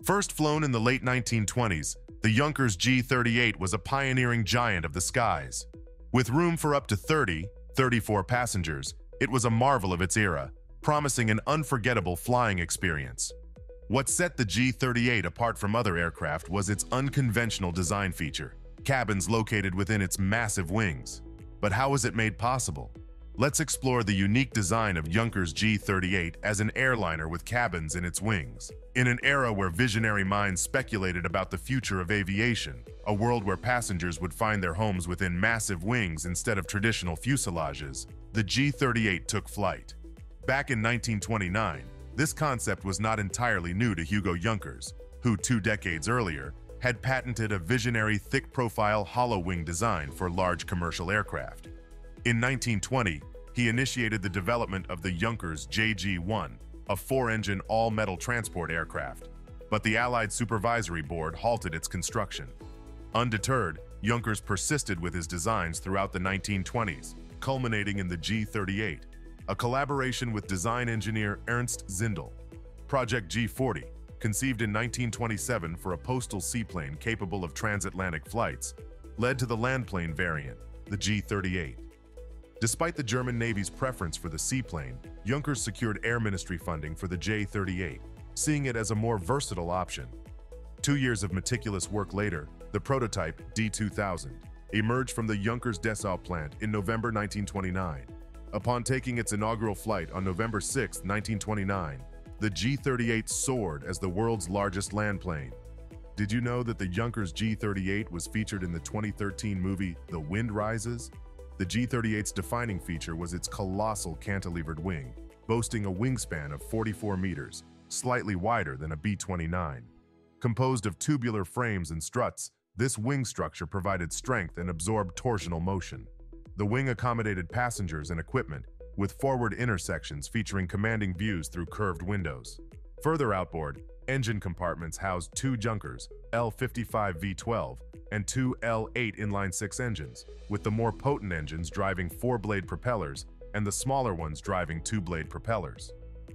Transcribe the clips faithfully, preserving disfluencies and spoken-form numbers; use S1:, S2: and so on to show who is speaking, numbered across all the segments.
S1: First flown in the late nineteen twenties, the Junkers G thirty-eight was a pioneering giant of the skies. With room for up to thirty, thirty-four passengers, it was a marvel of its era, promising an unforgettable flying experience. What set the G thirty-eight apart from other aircraft was its unconventional design feature, cabins located within its massive wings. But how was it made possible? Let's explore the unique design of Junkers G thirty-eight as an airliner with cabins in its wings. In an era where visionary minds speculated about the future of aviation, a world where passengers would find their homes within massive wings instead of traditional fuselages, the G thirty-eight took flight. Back in nineteen twenty-nine, this concept was not entirely new to Hugo Junkers, who two decades earlier had patented a visionary thick-profile hollow wing design for large commercial aircraft. In nineteen twenty, he initiated the development of the Junkers J G one, a four-engine all-metal transport aircraft, but the Allied Supervisory Board halted its construction. Undeterred, Junkers persisted with his designs throughout the nineteen twenties, culminating in the G thirty-eight, a collaboration with design engineer Ernst Zindel. Project G forty, conceived in nineteen twenty-seven for a postal seaplane capable of transatlantic flights, led to the landplane variant, the G thirty-eight. Despite the German Navy's preference for the seaplane, Junkers secured Air Ministry funding for the J thirty-eight, seeing it as a more versatile option. Two years of meticulous work later, the prototype D two thousand emerged from the Junkers Dessau plant in November nineteen twenty-nine. Upon taking its inaugural flight on November sixth, nineteen twenty-nine, the G thirty-eight soared as the world's largest land plane. Did you know that the Junkers G thirty-eight was featured in the twenty thirteen movie The Wind Rises? The G thirty-eight's defining feature was its colossal cantilevered wing, boasting a wingspan of forty-four meters, slightly wider than a B twenty-nine. Composed of tubular frames and struts, this wing structure provided strength and absorbed torsional motion. The wing accommodated passengers and equipment, with forward intersections featuring commanding views through curved windows. Further outboard, engine compartments housed two Junkers L fifty-five V twelve and two L eight inline-six engines, with the more potent engines driving four-blade propellers and the smaller ones driving two-blade propellers.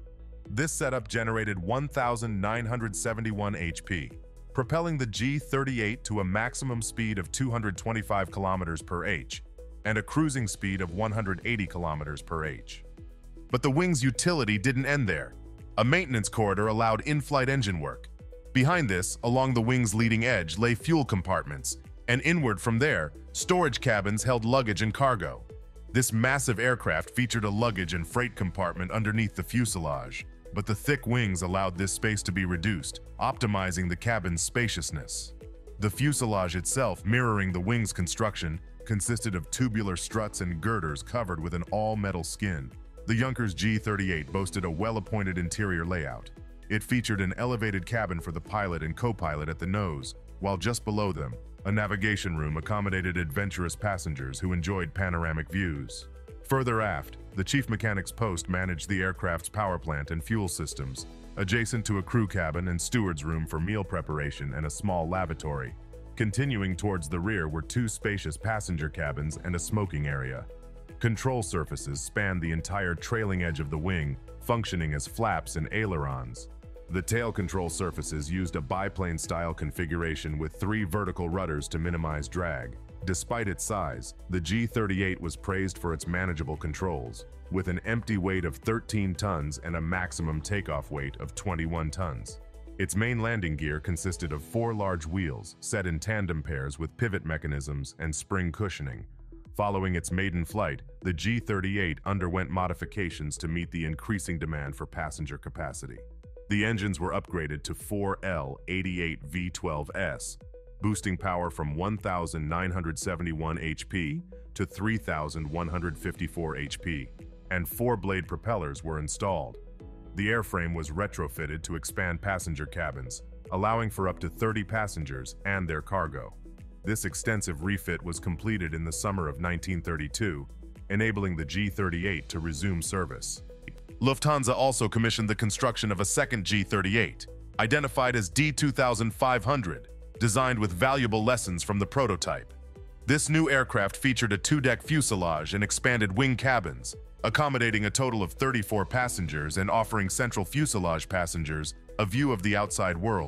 S1: This setup generated one thousand nine hundred seventy-one H P, propelling the G thirty-eight to a maximum speed of two hundred twenty-five kilometers per hour and a cruising speed of one hundred eighty kilometers per hour. But the wing's utility didn't end there. A maintenance corridor allowed in-flight engine work. Behind this, along the wing's leading edge, lay fuel compartments, and inward from there, storage cabins held luggage and cargo. This massive aircraft featured a luggage and freight compartment underneath the fuselage, but the thick wings allowed this space to be reduced, optimizing the cabin's spaciousness. The fuselage itself, mirroring the wing's construction, consisted of tubular struts and girders covered with an all-metal skin. The Junkers G thirty-eight boasted a well-appointed interior layout. It featured an elevated cabin for the pilot and co-pilot at the nose, while just below them, a navigation room accommodated adventurous passengers who enjoyed panoramic views. Further aft, the chief mechanic's post managed the aircraft's power plant and fuel systems, adjacent to a crew cabin and steward's room for meal preparation and a small lavatory. Continuing towards the rear were two spacious passenger cabins and a smoking area. Control surfaces spanned the entire trailing edge of the wing, functioning as flaps and ailerons. The tail control surfaces used a biplane-style configuration with three vertical rudders to minimize drag. Despite its size, the G thirty-eight was praised for its manageable controls, with an empty weight of thirteen tons and a maximum takeoff weight of twenty-one tons. Its main landing gear consisted of four large wheels set in tandem pairs with pivot mechanisms and spring cushioning. Following its maiden flight, the G thirty-eight underwent modifications to meet the increasing demand for passenger capacity. The engines were upgraded to four L eighty-eight V twelve S, boosting power from one thousand nine hundred seventy-one H P to three thousand one hundred fifty-four H P, and four-blade propellers were installed. The airframe was retrofitted to expand passenger cabins, allowing for up to thirty passengers and their cargo. This extensive refit was completed in the summer of nineteen thirty-two, enabling the G thirty-eight to resume service. Lufthansa also commissioned the construction of a second G thirty-eight, identified as D two thousand five hundred, designed with valuable lessons from the prototype. This new aircraft featured a two-deck fuselage and expanded wing cabins, accommodating a total of thirty-four passengers and offering central fuselage passengers a view of the outside world.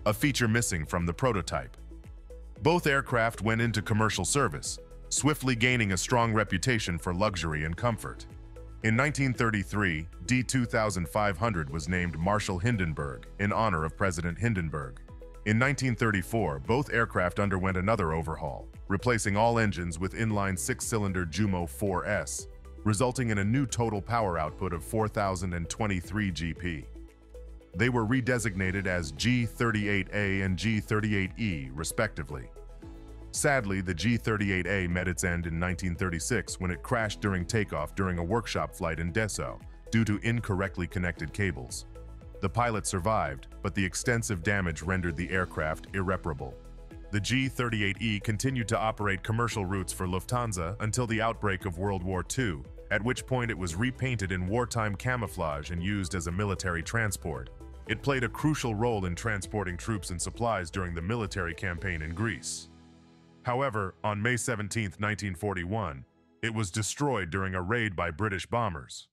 S1: a feature missing from the prototype. Both aircraft went into commercial service, swiftly gaining a strong reputation for luxury and comfort. In nineteen thirty-three, D twenty-five hundred was named Marshal Hindenburg in honor of President Hindenburg. In nineteen thirty-four, both aircraft underwent another overhaul, replacing all engines with inline six-cylinder Jumo four S, resulting in a new total power output of four thousand twenty-three G P. They were redesignated as G thirty-eight A and G thirty-eight E, respectively. Sadly, the G thirty-eight A met its end in nineteen thirty-six when it crashed during takeoff during a workshop flight in Dessau due to incorrectly connected cables. The pilot survived, but the extensive damage rendered the aircraft irreparable. The G thirty-eight E continued to operate commercial routes for Lufthansa until the outbreak of World War Two, at which point it was repainted in wartime camouflage and used as a military transport. It played a crucial role in transporting troops and supplies during the military campaign in Greece. However, on May seventeenth, nineteen forty-one, it was destroyed during a raid by British bombers.